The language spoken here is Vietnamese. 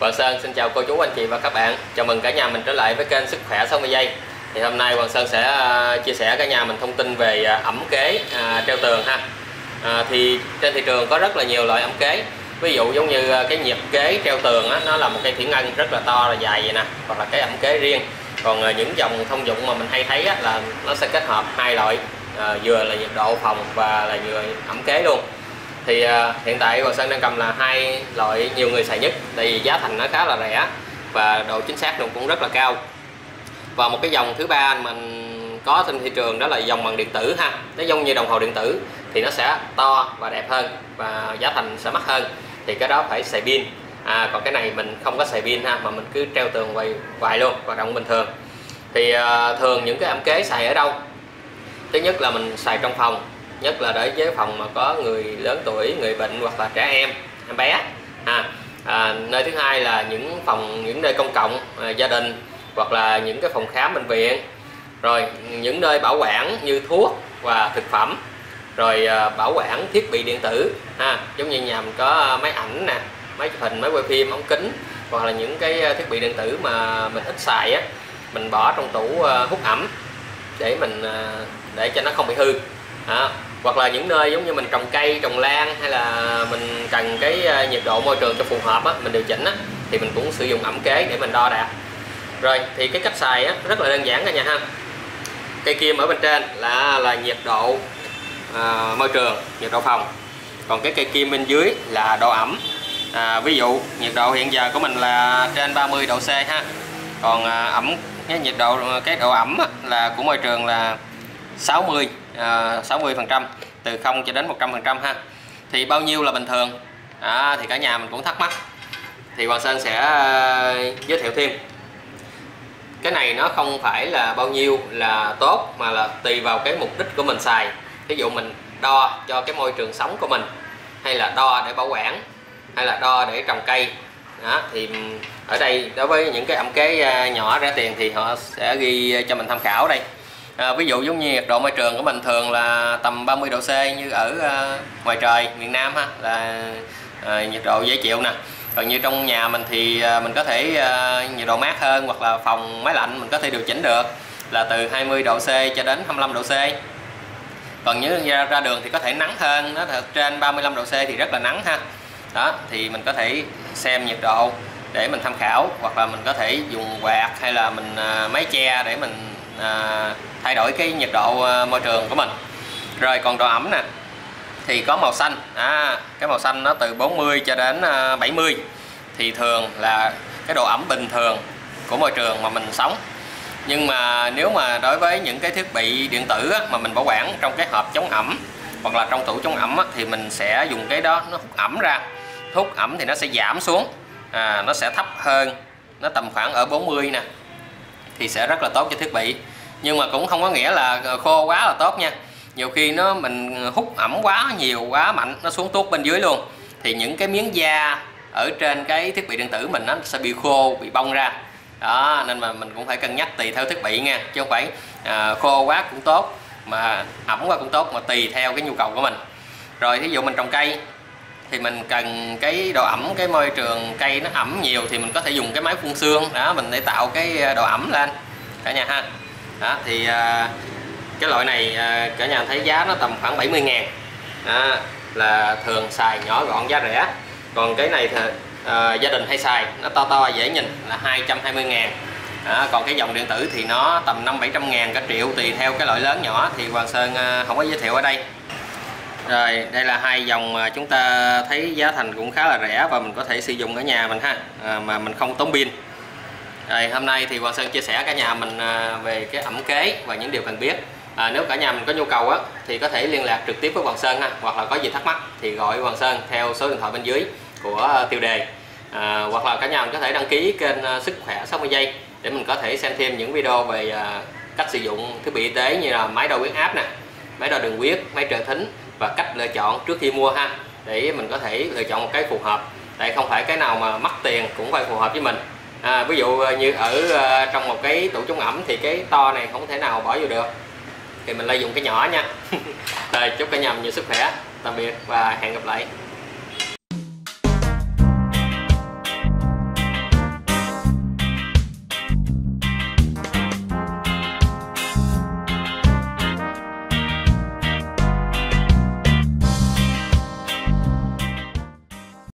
Hoàng Sơn xin chào cô chú anh chị và các bạn. Chào mừng cả nhà mình trở lại với kênh Sức khỏe 60 giây. Thì hôm nay Hoàng Sơn sẽ chia sẻ cả nhà mình thông tin về ẩm kế treo tường ha. Thì trên thị trường có rất là nhiều loại ẩm kế. Ví dụ giống như cái nhịp kế treo tường á, nó là một cây thủy ngân rất là to là dài vậy nè, hoặc là cái ẩm kế riêng. Còn những dòng thông dụng mà mình hay thấy á, là nó sẽ kết hợp hai loại, vừa là nhiệt độ phòng và là vừa ẩm kế luôn. Thì hiện tại Hoàng Sơn đang cầm là hai loại nhiều người xài nhất, tại vì giá thành nó khá là rẻ và độ chính xác cũng rất là cao. Và một cái dòng thứ ba mình có trên thị trường đó là dòng bằng điện tử ha, nó giống như đồng hồ điện tử thì nó sẽ to và đẹp hơn và giá thành sẽ mắc hơn, thì cái đó phải xài pin. Còn cái này mình không có xài pin ha, mà mình cứ treo tường hoài luôn, hoạt động bình thường. Thì thường những cái ẩm kế xài ở đâu? Thứ nhất là mình xài trong phòng, nhất là để với phòng mà có người lớn tuổi, người bệnh hoặc là trẻ em bé. Nơi thứ hai là những nơi công cộng, gia đình, hoặc là những cái phòng khám bệnh viện, rồi những nơi bảo quản như thuốc và thực phẩm, rồi bảo quản thiết bị điện tử giống như nhà mình có máy ảnh nè, máy chụp hình, máy quay phim, ống kính, hoặc là những cái thiết bị điện tử mà mình ít xài á, mình bỏ trong tủ hút ẩm để cho nó không bị hư. Hoặc là những nơi giống như mình trồng cây, trồng lan, hay là mình cần cái nhiệt độ môi trường cho phù hợp á, mình điều chỉnh á, thì mình cũng sử dụng ẩm kế để mình đo đạc. Rồi thì cái cách xài á, rất là đơn giản cả nhà ha. Cây kim ở bên trên là nhiệt độ môi trường, nhiệt độ phòng, còn cái cây kim bên dưới là độ ẩm. Ví dụ nhiệt độ hiện giờ của mình là trên 30 độ C ha, còn nhiệt độ, cái độ ẩm á, là của môi trường là 60%, từ 0 cho đến 100% ha. Thì bao nhiêu là bình thường? Thì cả nhà mình cũng thắc mắc, thì Hoàng Sơn sẽ giới thiệu thêm. Cái này nó không phải là bao nhiêu là tốt, mà là tùy vào cái mục đích của mình xài. Ví dụ mình đo cho cái môi trường sống của mình, hay là đo để bảo quản, hay là đo để trồng cây. Thì ở đây đối với những cái ẩm kế nhỏ rẻ tiền thì họ sẽ ghi cho mình tham khảo đây. Ví dụ giống như nhiệt độ môi trường của mình thường là tầm 30 độ C như ở ngoài trời miền Nam ha, là nhiệt độ dễ chịu nè. Còn như trong nhà mình thì mình có thể nhiệt độ mát hơn, hoặc là phòng máy lạnh mình có thể điều chỉnh được là từ 20 độ C cho đến 25 độ C. Còn như ra đường thì có thể nắng hơn, nó trên 35 độ C thì rất là nắng ha. Đó, thì mình có thể xem nhiệt độ để mình tham khảo, hoặc là mình có thể dùng quạt hay là mình máy che để mình thay đổi cái nhiệt độ môi trường của mình. Rồi còn độ ẩm nè, thì có màu xanh. Cái màu xanh nó từ 40 cho đến 70 thì thường là cái độ ẩm bình thường của môi trường mà mình sống. Nhưng mà nếu mà đối với những cái thiết bị điện tử á, mà mình bảo quản trong cái hộp chống ẩm hoặc là trong tủ chống ẩm á, thì mình sẽ dùng cái đó nó hút ẩm ra. Hút ẩm thì nó sẽ giảm xuống, nó sẽ thấp hơn, nó tầm khoảng ở 40 nè, thì sẽ rất là tốt cho thiết bị. Nhưng mà cũng không có nghĩa là khô quá là tốt nha. Nhiều khi mình hút ẩm quá nhiều, quá mạnh, nó xuống tuốt bên dưới luôn, thì những cái miếng da ở trên cái thiết bị điện tử mình nó sẽ bị khô, bị bong ra. Đó, nên mà mình cũng phải cân nhắc tùy theo thiết bị nha, chứ không phải khô quá cũng tốt mà ẩm quá cũng tốt, mà tùy theo cái nhu cầu của mình. Rồi thí dụ mình trồng cây thì mình cần cái độ ẩm, cái môi trường cây nó ẩm nhiều thì mình có thể dùng cái máy phun sương đó, mình để tạo cái độ ẩm lên cả nhà ha. Đó, thì cái loại này cả nhà thấy giá nó tầm khoảng 70.000, là thường xài nhỏ gọn giá rẻ. Còn cái này thì gia đình hay xài, nó to to dễ nhìn là 220.000. Còn cái dòng điện tử thì nó tầm 500-700.000, cả triệu, tùy theo cái loại lớn nhỏ thì Hoàng Sơn không có giới thiệu ở đây. Rồi đây là hai dòng mà chúng ta thấy giá thành cũng khá là rẻ và mình có thể sử dụng ở nhà mình ha, mà mình không tốn pin. Rồi hôm nay thì Hoàng Sơn chia sẻ cả nhà mình về cái ẩm kế và những điều cần biết. Nếu cả nhà mình có nhu cầu á, thì có thể liên lạc trực tiếp với Hoàng Sơn ha, hoặc là có gì thắc mắc thì gọi Hoàng Sơn theo số điện thoại bên dưới của tiêu đề. Hoặc là cả nhà mình có thể đăng ký kênh Sức khỏe 60 giây để mình có thể xem thêm những video về cách sử dụng thiết bị y tế như là máy đo huyết áp nè, máy đo đường huyết, máy trợ thính, và cách lựa chọn trước khi mua ha, để mình có thể lựa chọn một cái phù hợp. Tại không phải cái nào mà mắc tiền cũng phải phù hợp với mình. Ví dụ như ở trong một cái tủ chống ẩm thì cái to này không thể nào bỏ vô được, thì mình lại dùng cái nhỏ nha. Rồi chúc cả nhà mình nhiều sức khỏe, tạm biệt và hẹn gặp lại.